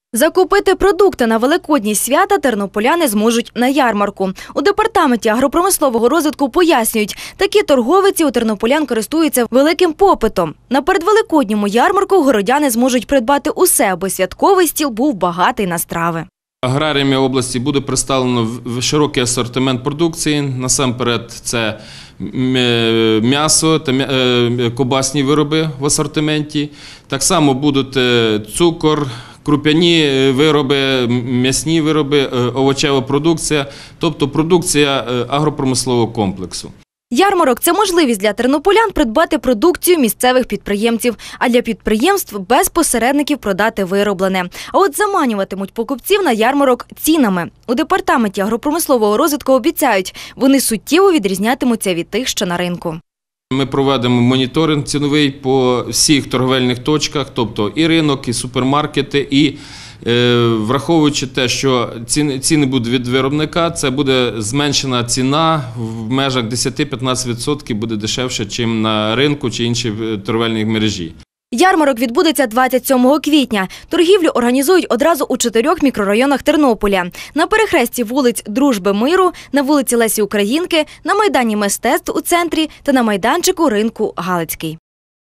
Закупити продукти на великодні свята тернополяни зможуть на ярмарку. У департаменті агропромислового розвитку пояснюють, такі торговиці у тернополян користуються великим попитом. На передвеликодньому ярмарку городяни зможуть придбати усе, аби святковий стіл був багатий на страви. Аграріями області буде представлено широкий асортимент продукції. Насамперед це м'ясо та ковбасні вироби в асортименті. Так само будуть цукор, круп'яні вироби, м'ясні вироби, овочева продукція, тобто продукція агропромислового комплексу. Ярмарок – це можливість для тернополян придбати продукцію місцевих підприємців, а для підприємств без посередників продати вироблене. А от заманюватимуть покупців на ярмарок цінами. У департаменті агропромислового розвитку обіцяють, вони суттєво відрізнятимуться від тих, що на ринку. Ми проведемо моніторинг ціновий по всіх торговельних точках, тобто і ринок, і супермаркети, і враховуючи те, що ціни будуть від виробника, це буде зменшена ціна в межах 10-15% буде дешевше, ніж на ринку чи іншій торговельній мережі. Ярмарок відбудеться 27 квітня. Торгівлю організують одразу у 4 мікрорайонах Тернополя. На перехресті вулиць Дружби Миру, на вулиці Лесі Українки, на Майдані Мистецтв у центрі та на майданчику ринку Галицький.